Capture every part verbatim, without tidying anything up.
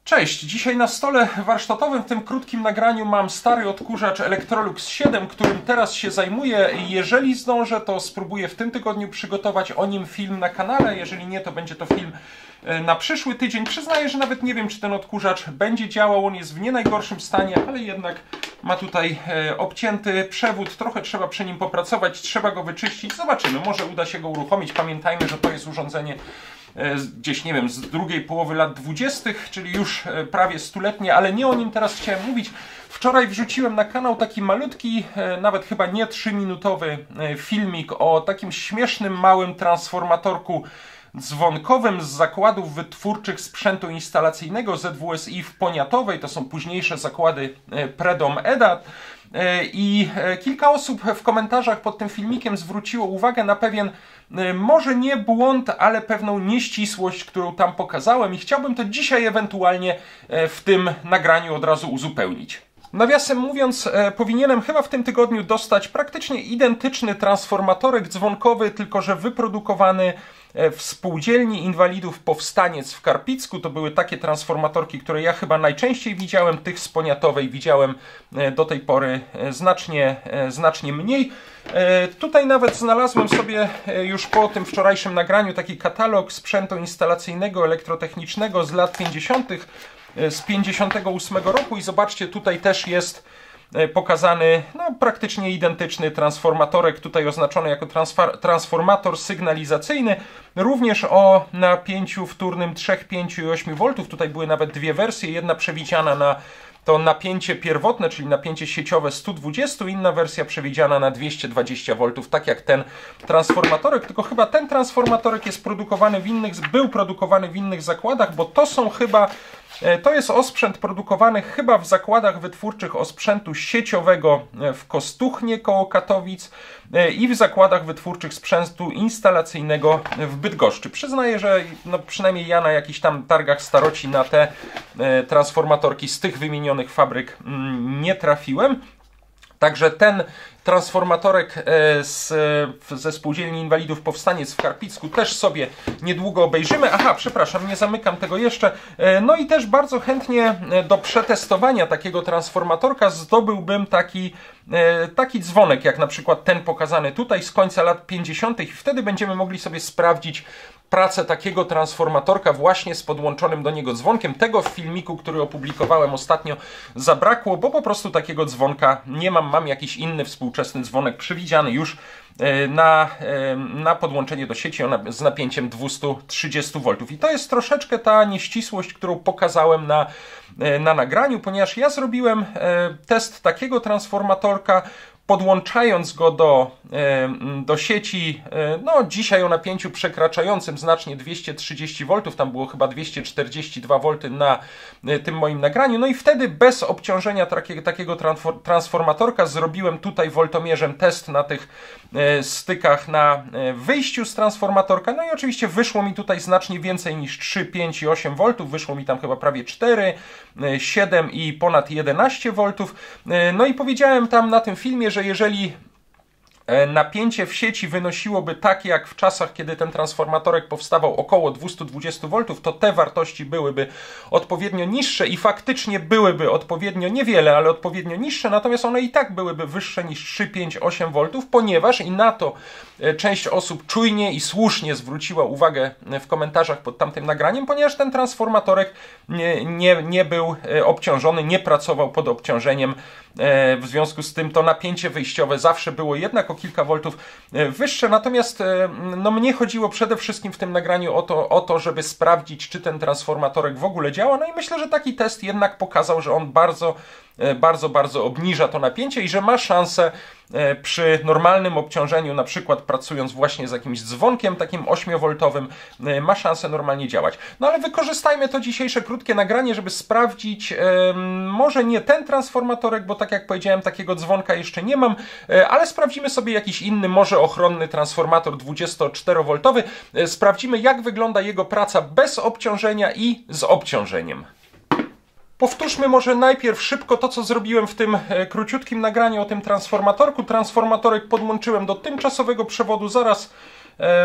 Cześć! Dzisiaj na stole warsztatowym w tym krótkim nagraniu mam stary odkurzacz Electrolux siedem, którym teraz się zajmuję. Jeżeli zdążę, to spróbuję w tym tygodniu przygotować o nim film na kanale. Jeżeli nie, to będzie to film na przyszły tydzień. Przyznaję, że nawet nie wiem, czy ten odkurzacz będzie działał. On jest w nie najgorszym stanie, ale jednak ma tutaj obcięty przewód. Trochę trzeba przy nim popracować, trzeba go wyczyścić. Zobaczymy, może uda się go uruchomić. Pamiętajmy, że to jest urządzenie gdzieś, nie wiem, z drugiej połowy lat dwudziestych, czyli już prawie stuletnie, ale nie o nim teraz chciałem mówić. Wczoraj wrzuciłem na kanał taki malutki, nawet chyba nie trzyminutowy filmik o takim śmiesznym, małym transformatorku dzwonkowym z zakładów wytwórczych sprzętu instalacyjnego Z W S I w Poniatowej. To są późniejsze zakłady Predom Edat. I kilka osób w komentarzach pod tym filmikiem zwróciło uwagę na pewien, może nie błąd, ale pewną nieścisłość, którą tam pokazałem i chciałbym to dzisiaj ewentualnie w tym nagraniu od razu uzupełnić. Nawiasem mówiąc, powinienem chyba w tym tygodniu dostać praktycznie identyczny transformatorek dzwonkowy, tylko że wyprodukowany w Spółdzielni Inwalidów Powstaniec w Karpicku. To były takie transformatorki, które ja chyba najczęściej widziałem. Tych z Poniatowej widziałem do tej pory znacznie, znacznie mniej. Tutaj nawet znalazłem sobie już po tym wczorajszym nagraniu taki katalog sprzętu instalacyjnego, elektrotechnicznego z lat pięćdziesiątych, z pięćdziesiątego ósmego roku i zobaczcie, tutaj też jest pokazany no, praktycznie identyczny transformatorek, tutaj oznaczony jako transformator sygnalizacyjny, również o napięciu wtórnym trzy, pięć i osiem woltów. Tutaj były nawet dwie wersje, jedna przewidziana na to napięcie pierwotne, czyli napięcie sieciowe sto dwadzieścia, inna wersja przewidziana na dwieście dwadzieścia woltów, tak jak ten transformatorek, tylko chyba ten transformatorek jest produkowany w innych, był produkowany w innych zakładach, bo to są chyba, to jest osprzęt produkowany chyba w zakładach wytwórczych osprzętu sieciowego w Kostuchnie koło Katowic i w zakładach wytwórczych sprzętu instalacyjnego w Bydgoszczy. Przyznaję, że no przynajmniej ja na jakichś tam targach staroci na te transformatorki z tych wymienionych fabryk nie trafiłem. Także ten transformatorek z, ze Spółdzielni Inwalidów Powstaniec w Karpicku też sobie niedługo obejrzymy. Aha, przepraszam, nie zamykam tego jeszcze. No i też bardzo chętnie do przetestowania takiego transformatorka zdobyłbym taki, taki dzwonek, jak na przykład ten pokazany tutaj z końca lat pięćdziesiątych. I wtedy będziemy mogli sobie sprawdzić pracę takiego transformatorka właśnie z podłączonym do niego dzwonkiem. Tego w filmiku, który opublikowałem ostatnio, zabrakło, bo po prostu takiego dzwonka nie mam. Mam jakiś inny współczesny dzwonek przewidziany już na, na podłączenie do sieci z napięciem dwieście trzydzieści woltów. I to jest troszeczkę ta nieścisłość, którą pokazałem na, na nagraniu, ponieważ ja zrobiłem test takiego transformatorka, podłączając go do, do sieci, no dzisiaj o napięciu przekraczającym znacznie dwieście trzydzieści woltów, tam było chyba dwieście czterdzieści dwa wolty na tym moim nagraniu, no i wtedy bez obciążenia takiego, takiego transformatorka zrobiłem tutaj woltomierzem test na tych stykach na wyjściu z transformatorka, no i oczywiście wyszło mi tutaj znacznie więcej niż trzy, pięć i osiem woltów, wyszło mi tam chyba prawie cztery, siedem i ponad jedenaście woltów, no i powiedziałem tam na tym filmie, że jeżeli napięcie w sieci wynosiłoby takie jak w czasach, kiedy ten transformatorek powstawał, około dwieście dwadzieścia woltów, to te wartości byłyby odpowiednio niższe i faktycznie byłyby odpowiednio niewiele, ale odpowiednio niższe, natomiast one i tak byłyby wyższe niż trzy, pięć, osiem woltów, ponieważ i na to część osób czujnie i słusznie zwróciła uwagę w komentarzach pod tamtym nagraniem, ponieważ ten transformatorek nie, nie, nie był obciążony, nie pracował pod obciążeniem, w związku z tym to napięcie wyjściowe zawsze było jednak o kilka woltów wyższe, natomiast no, mnie chodziło przede wszystkim w tym nagraniu o to, o to, żeby sprawdzić, czy ten transformatorek w ogóle działa, no i myślę, że taki test jednak pokazał, że on bardzo, bardzo, bardzo obniża to napięcie i że ma szansę przy normalnym obciążeniu, na przykład pracując właśnie z jakimś dzwonkiem takim ośmiowoltowym, ma szansę normalnie działać. No ale wykorzystajmy to dzisiejsze krótkie nagranie, żeby sprawdzić może nie ten transformatorek, bo tak jak powiedziałem, takiego dzwonka jeszcze nie mam, ale sprawdzimy sobie jakiś inny, może ochronny transformator dwudziestoczterowoltowy. Sprawdzimy, jak wygląda jego praca bez obciążenia i z obciążeniem. Powtórzmy może najpierw szybko to, co zrobiłem w tym króciutkim nagraniu o tym transformatorku. Transformatorek podłączyłem do tymczasowego przewodu, zaraz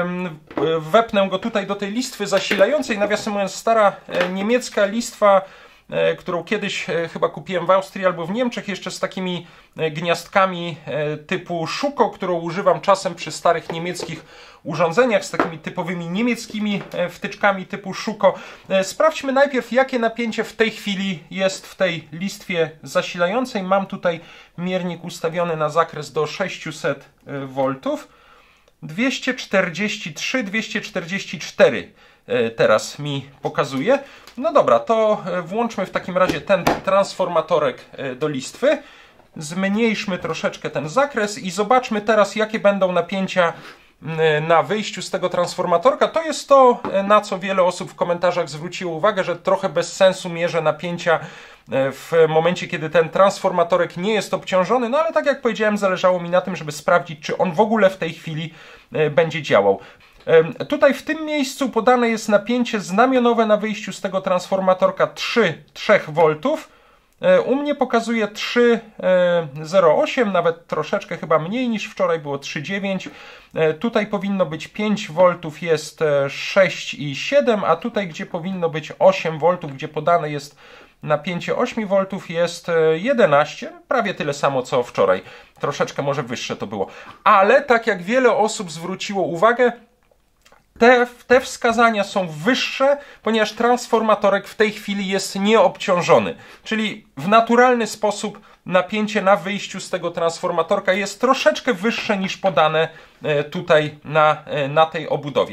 wepnę go tutaj do tej listwy zasilającej. Nawiasem mówiąc, stara niemiecka listwa którą kiedyś chyba kupiłem w Austrii albo w Niemczech, jeszcze z takimi gniazdkami typu Schuko, którą używam czasem przy starych niemieckich urządzeniach, z takimi typowymi niemieckimi wtyczkami typu Schuko. Sprawdźmy najpierw, jakie napięcie w tej chwili jest w tej listwie zasilającej. Mam tutaj miernik ustawiony na zakres do sześciuset woltów. dwieście czterdzieści trzy, dwieście czterdzieści cztery teraz mi pokazuje. No dobra, to włączmy w takim razie ten transformatorek do listwy. Zmniejszmy troszeczkę ten zakres i zobaczmy teraz, jakie będą napięcia na wyjściu z tego transformatorka. To jest to, na co wiele osób w komentarzach zwróciło uwagę, że trochę bez sensu mierzę napięcia w momencie, kiedy ten transformatorek nie jest obciążony, no ale tak jak powiedziałem, zależało mi na tym, żeby sprawdzić, czy on w ogóle w tej chwili będzie działał. Tutaj w tym miejscu podane jest napięcie znamionowe na wyjściu z tego transformatorka trzy woltów. U mnie pokazuje trzy zero osiem, nawet troszeczkę chyba mniej niż wczoraj, było trzy dziewięć. Tutaj powinno być pięć woltów, jest sześć i siedem, a tutaj, gdzie powinno być osiem woltów, gdzie podane jest napięcie osiem woltów, jest jedenaście, prawie tyle samo co wczoraj. Troszeczkę może wyższe to było. Ale tak jak wiele osób zwróciło uwagę, Te, te wskazania są wyższe, ponieważ transformatorek w tej chwili jest nieobciążony. Czyli w naturalny sposób napięcie na wyjściu z tego transformatorka jest troszeczkę wyższe niż podane tutaj na, na tej obudowie.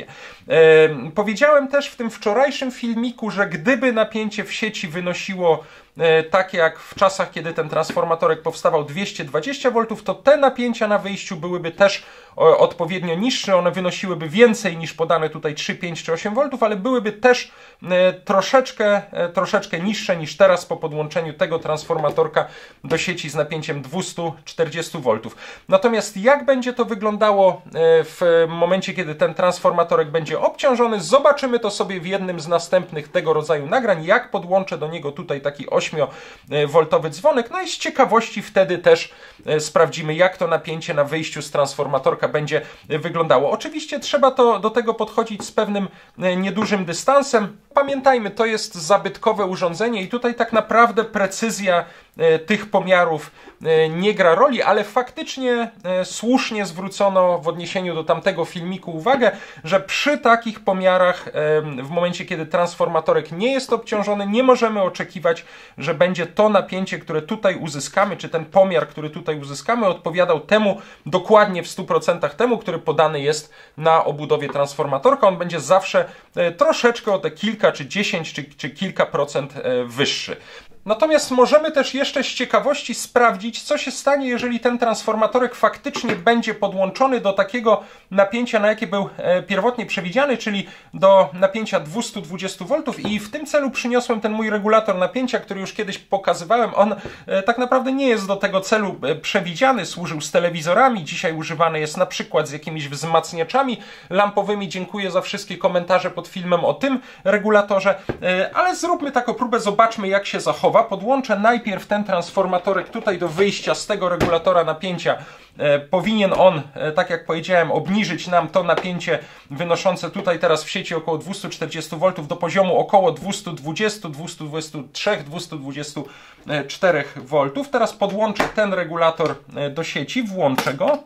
E, powiedziałem też w tym wczorajszym filmiku, że gdyby napięcie w sieci wynosiło e, tak jak w czasach, kiedy ten transformatorek powstawał, dwieście dwadzieścia woltów, to te napięcia na wyjściu byłyby też o, odpowiednio niższe. One wynosiłyby więcej niż podane tutaj trzy, pięć czy osiem woltów, ale byłyby też e, troszeczkę, e, troszeczkę niższe niż teraz po podłączeniu tego transformatorka do sieci z napięciem dwieście czterdzieści woltów. Natomiast jak będzie to wyglądało w momencie, kiedy ten transformatorek będzie obciążony, zobaczymy to sobie w jednym z następnych tego rodzaju nagrań, jak podłączę do niego tutaj taki ośmiowoltowy dzwonek. No i z ciekawości wtedy też sprawdzimy, jak to napięcie na wyjściu z transformatorka będzie wyglądało. Oczywiście trzeba to do tego podchodzić z pewnym niedużym dystansem. Pamiętajmy, to jest zabytkowe urządzenie i tutaj tak naprawdę precyzja tych pomiarów nie gra roli, ale faktycznie słusznie zwrócono w odniesieniu do tamtego filmiku uwagę, że przy takich pomiarach w momencie, kiedy transformatorek nie jest obciążony, nie możemy oczekiwać, że będzie to napięcie, które tutaj uzyskamy, czy ten pomiar, który tutaj uzyskamy, odpowiadał temu dokładnie w stu procentach temu, który podany jest na obudowie transformatorka. On będzie zawsze troszeczkę o te kilka, czy dziesięć, czy, czy kilka procent wyższy. Natomiast możemy też jeszcze z ciekawości sprawdzić, co się stanie, jeżeli ten transformatorek faktycznie będzie podłączony do takiego napięcia, na jakie był pierwotnie przewidziany, czyli do napięcia dwieście dwadzieścia woltów, i w tym celu przyniosłem ten mój regulator napięcia, który już kiedyś pokazywałem. On tak naprawdę nie jest do tego celu przewidziany, służył z telewizorami, dzisiaj używany jest na przykład z jakimiś wzmacniaczami lampowymi. Dziękuję za wszystkie komentarze pod filmem o tym regulatorze, ale zróbmy taką próbę, zobaczmy, jak się zachowa. Podłączę najpierw ten transformatorek tutaj do wyjścia z tego regulatora napięcia. E, powinien on, e, tak jak powiedziałem, obniżyć nam to napięcie wynoszące tutaj teraz w sieci około dwieście czterdzieści woltów do poziomu około dwieście dwadzieścia, dwieście dwadzieścia trzy, dwieście dwadzieścia cztery woltów. Teraz podłączę ten regulator do sieci, włączę go.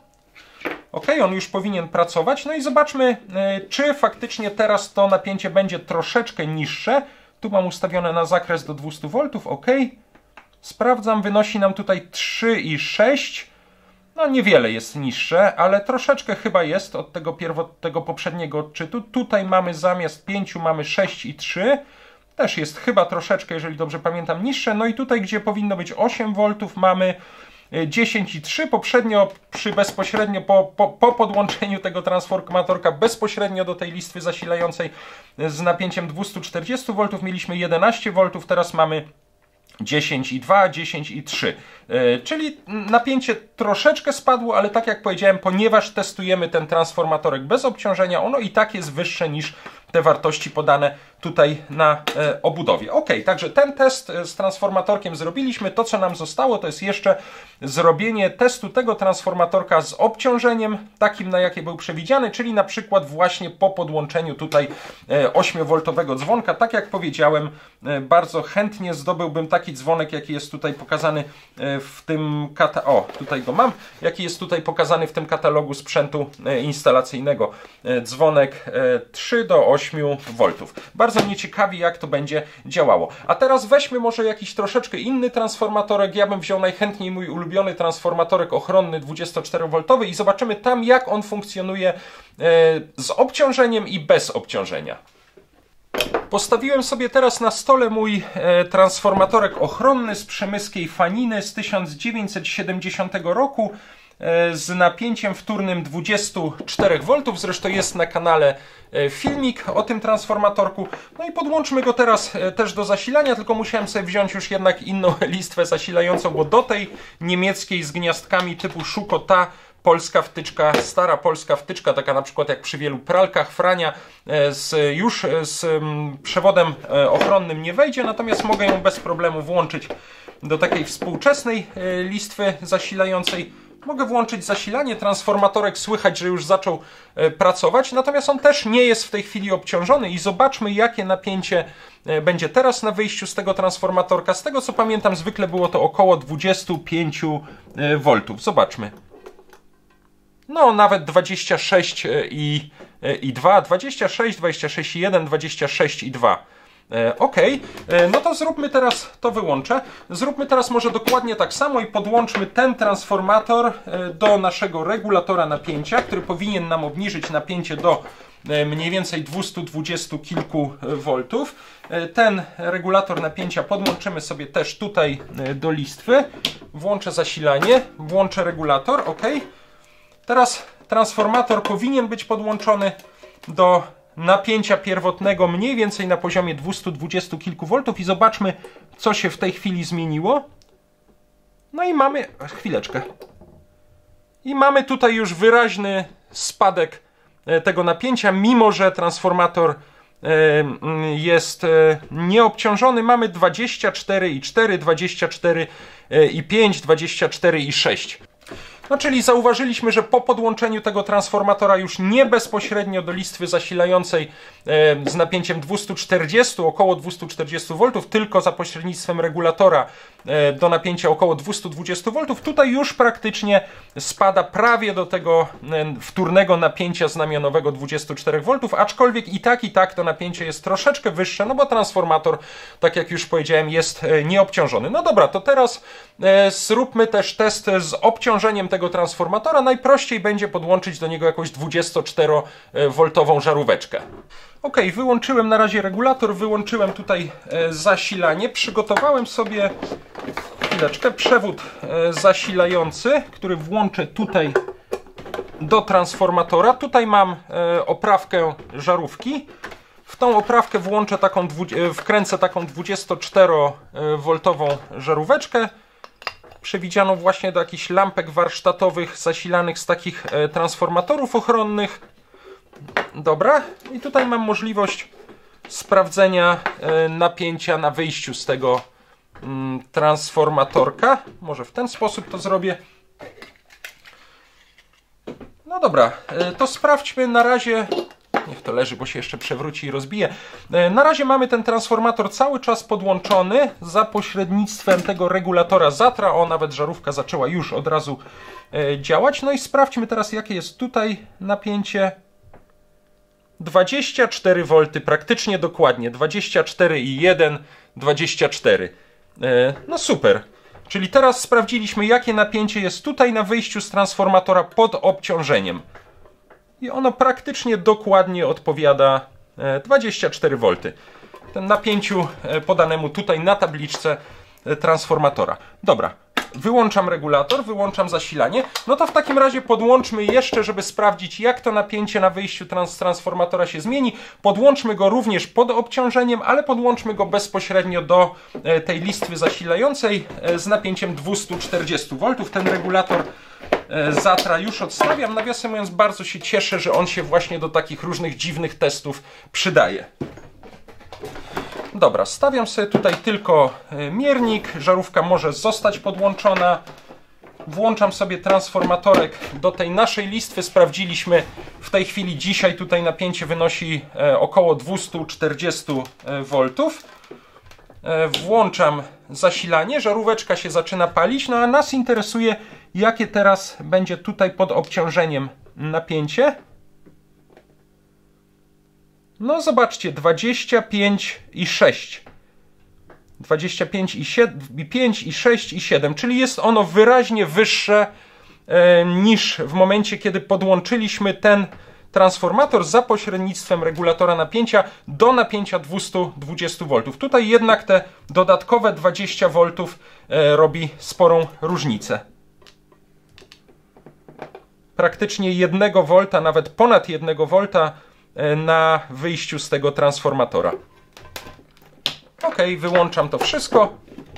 Ok, on już powinien pracować. No i zobaczmy, e, czy faktycznie teraz to napięcie będzie troszeczkę niższe. Tu mam ustawione na zakres do dwieście woltów, ok. Sprawdzam, wynosi nam tutaj trzy i sześć. No niewiele jest niższe, ale troszeczkę chyba jest od tego, tego poprzedniego odczytu. Tutaj mamy zamiast pięciu mamy sześć i trzy. Też jest chyba troszeczkę, jeżeli dobrze pamiętam, niższe. No i tutaj, gdzie powinno być osiem woltów, mamy dziesięć i trzy. Poprzednio przy bezpośrednio po, po, po podłączeniu tego transformatorka bezpośrednio do tej listwy zasilającej z napięciem dwieście czterdzieści woltów mieliśmy jedenaście woltów, teraz mamy dziesięć i dwa, dziesięć i trzy. Yy, czyli napięcie troszeczkę spadło, ale tak jak powiedziałem, ponieważ testujemy ten transformatorek bez obciążenia, ono i tak jest wyższe niż te wartości podane tutaj na e, obudowie. Ok, także ten test z transformatorkiem zrobiliśmy. To, co nam zostało, to jest jeszcze zrobienie testu tego transformatorka z obciążeniem takim, na jakie był przewidziany, czyli na przykład właśnie po podłączeniu tutaj e, ośmiowoltowego dzwonka. Tak jak powiedziałem, e, bardzo chętnie zdobyłbym taki dzwonek, jaki jest tutaj pokazany e, w tym kata... O, tutaj go mam. Jaki jest tutaj pokazany w tym katalogu sprzętu e, instalacyjnego. E, dzwonek e, trzy do ośmiu woltów. Bardzo mnie ciekawi, jak to będzie działało. A teraz weźmy może jakiś troszeczkę inny transformatorek. Ja bym wziął najchętniej mój ulubiony transformatorek ochronny dwudziestoczterowoltowy i zobaczymy tam, jak on funkcjonuje e, z obciążeniem i bez obciążenia. Postawiłem sobie teraz na stole mój e, transformatorek ochronny z przemyskiej Faniny z tysiąc dziewięćset siedemdziesiątego roku e, z napięciem wtórnym dwadzieścia cztery woltów. Zresztą jest na kanale e, filmik o tym transformatorku. No i podłączmy go teraz e, też do zasilania, tylko musiałem sobie wziąć już jednak inną listwę zasilającą, bo do tej niemieckiej z gniazdkami typu Schuko ta polska wtyczka, stara polska wtyczka, taka na przykład jak przy wielu pralkach Frania, z, już z przewodem ochronnym nie wejdzie, natomiast mogę ją bez problemu włączyć do takiej współczesnej listwy zasilającej. Mogę włączyć zasilanie, transformatorek słychać, że już zaczął pracować, natomiast on też nie jest w tej chwili obciążony i zobaczmy, jakie napięcie będzie teraz na wyjściu z tego transformatorka. Z tego co pamiętam, zwykle było to około dwadzieścia pięć woltów. Zobaczmy. No, nawet dwadzieścia sześć i dwa, dwadzieścia sześć, dwadzieścia sześć i jeden, dwadzieścia sześć i dwa. Ok, no to zróbmy teraz, to wyłączę. Zróbmy teraz może dokładnie tak samo i podłączmy ten transformator do naszego regulatora napięcia, który powinien nam obniżyć napięcie do mniej więcej dwieście dwadzieścia kilku woltów. Ten regulator napięcia podłączymy sobie też tutaj do listwy. Włączę zasilanie, włączę regulator, ok. Teraz transformator powinien być podłączony do napięcia pierwotnego mniej więcej na poziomie dwieście dwadzieścia kilku woltów i zobaczmy, co się w tej chwili zmieniło. No i mamy... chwileczkę. I mamy tutaj już wyraźny spadek tego napięcia, mimo że transformator jest nieobciążony. Mamy dwadzieścia cztery i cztery, dwadzieścia cztery i pięć, dwadzieścia cztery i sześć. No czyli zauważyliśmy, że po podłączeniu tego transformatora już nie bezpośrednio do listwy zasilającej e, z napięciem dwieście czterdzieści, około dwieście czterdzieści woltów, tylko za pośrednictwem regulatora e, do napięcia około dwieście dwadzieścia woltów, tutaj już praktycznie spada prawie do tego e, wtórnego napięcia znamionowego dwadzieścia cztery woltów, aczkolwiek i tak i tak to napięcie jest troszeczkę wyższe, no bo transformator, tak jak już powiedziałem, jest e, nieobciążony. No dobra, to teraz e, zróbmy też test z obciążeniem tego transformatora. Najprościej będzie podłączyć do niego jakąś dwudziestoczterowoltową żaróweczkę. Ok, wyłączyłem na razie regulator, wyłączyłem tutaj e, zasilanie, przygotowałem sobie chwileczkę przewód e, zasilający, który włączę tutaj do transformatora. Tutaj mam e, oprawkę żarówki. W tą oprawkę włączę taką, wkręcę taką dwudziestoczterowoltową żaróweczkę, przewidzianą właśnie do jakichś lampek warsztatowych zasilanych z takich e, transformatorów ochronnych. Dobra, i tutaj mam możliwość sprawdzenia e, napięcia na wyjściu z tego mm, transformatorka. Może w ten sposób to zrobię. No dobra, e, to sprawdźmy na razie. Niech to leży, bo się jeszcze przewróci i rozbije. Na razie mamy ten transformator cały czas podłączony za pośrednictwem tego regulatora Zatra. O, nawet żarówka zaczęła już od razu działać. No i sprawdźmy teraz, jakie jest tutaj napięcie. dwadzieścia cztery wolty, praktycznie dokładnie. dwadzieścia cztery i jeden, dwadzieścia cztery. No super. Czyli teraz sprawdziliśmy, jakie napięcie jest tutaj na wyjściu z transformatora pod obciążeniem. I ono praktycznie dokładnie odpowiada dwadzieścia cztery wolty. Ten napięciu podanemu tutaj na tabliczce transformatora. Dobra, wyłączam regulator, wyłączam zasilanie. No to w takim razie podłączmy jeszcze, żeby sprawdzić, jak to napięcie na wyjściu trans transformatora się zmieni. Podłączmy go również pod obciążeniem, ale podłączmy go bezpośrednio do tej listwy zasilającej z napięciem dwieście czterdzieści woltów. Ten regulator Zatra już odstawiam. Nawiasem mówiąc, bardzo się cieszę, że on się właśnie do takich różnych dziwnych testów przydaje. Dobra, stawiam sobie tutaj tylko miernik. Żarówka może zostać podłączona. Włączam sobie transformatorek do tej naszej listwy. Sprawdziliśmy w tej chwili dzisiaj tutaj napięcie wynosi około dwieście czterdzieści woltów. Włączam zasilanie, żaróweczka się zaczyna palić, no a nas interesuje, jakie teraz będzie tutaj pod obciążeniem napięcie. No zobaczcie, dwadzieścia pięć i sześć. dwadzieścia pięć i pięć i sześć i siedem, czyli jest ono wyraźnie wyższe e, niż w momencie, kiedy podłączyliśmy ten transformator za pośrednictwem regulatora napięcia do napięcia dwieście dwadzieścia woltów. Tutaj jednak te dodatkowe dwadzieścia woltów e, robi sporą różnicę. Praktycznie jednego wolta, nawet ponad jednego wolta e, na wyjściu z tego transformatora. Ok, wyłączam to wszystko.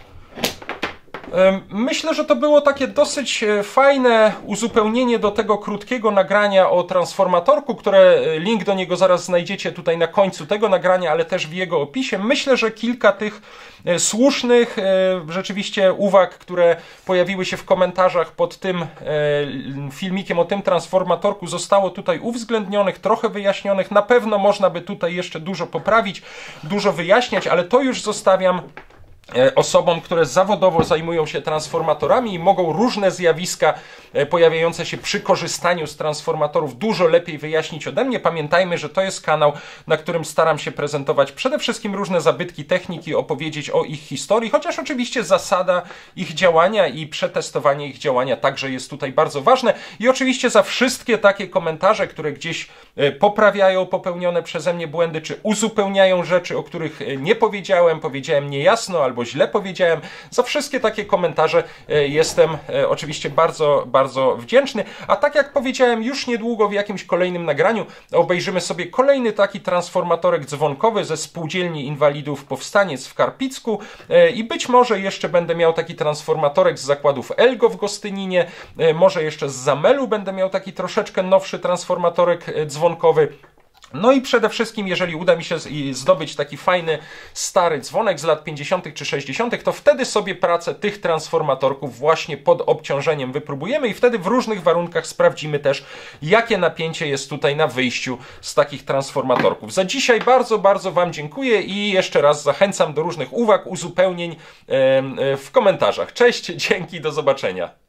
Myślę, że to było takie dosyć fajne uzupełnienie do tego krótkiego nagrania o transformatorku, które link do niego zaraz znajdziecie tutaj na końcu tego nagrania, ale też w jego opisie. Myślę, że kilka tych słusznych rzeczywiście uwag, które pojawiły się w komentarzach pod tym filmikiem o tym transformatorku, zostało tutaj uwzględnionych, trochę wyjaśnionych. Na pewno można by tutaj jeszcze dużo poprawić, dużo wyjaśniać, ale to już zostawiam osobom, które zawodowo zajmują się transformatorami i mogą różne zjawiska pojawiające się przy korzystaniu z transformatorów dużo lepiej wyjaśnić ode mnie. Pamiętajmy, że to jest kanał, na którym staram się prezentować przede wszystkim różne zabytki techniki, opowiedzieć o ich historii, chociaż oczywiście zasada ich działania i przetestowanie ich działania także jest tutaj bardzo ważne. I oczywiście za wszystkie takie komentarze, które gdzieś poprawiają popełnione przeze mnie błędy, czy uzupełniają rzeczy, o których nie powiedziałem, powiedziałem niejasno albo źle powiedziałem, za wszystkie takie komentarze jestem oczywiście bardzo, bardzo wdzięczny. A tak jak powiedziałem, już niedługo w jakimś kolejnym nagraniu obejrzymy sobie kolejny taki transformatorek dzwonkowy ze Spółdzielni Inwalidów Powstaniec w Karpicku i być może jeszcze będę miał taki transformatorek z zakładów Elgo w Gostyninie, może jeszcze z Zamelu będę miał taki troszeczkę nowszy transformatorek dzwonkowy. No i przede wszystkim, jeżeli uda mi się zdobyć taki fajny, stary dzwonek z lat pięćdziesiątych czy sześćdziesiątych, to wtedy sobie pracę tych transformatorków właśnie pod obciążeniem wypróbujemy i wtedy w różnych warunkach sprawdzimy też, jakie napięcie jest tutaj na wyjściu z takich transformatorków. Za dzisiaj bardzo, bardzo Wam dziękuję i jeszcze raz zachęcam do różnych uwag, uzupełnień w komentarzach. Cześć, dzięki, do zobaczenia.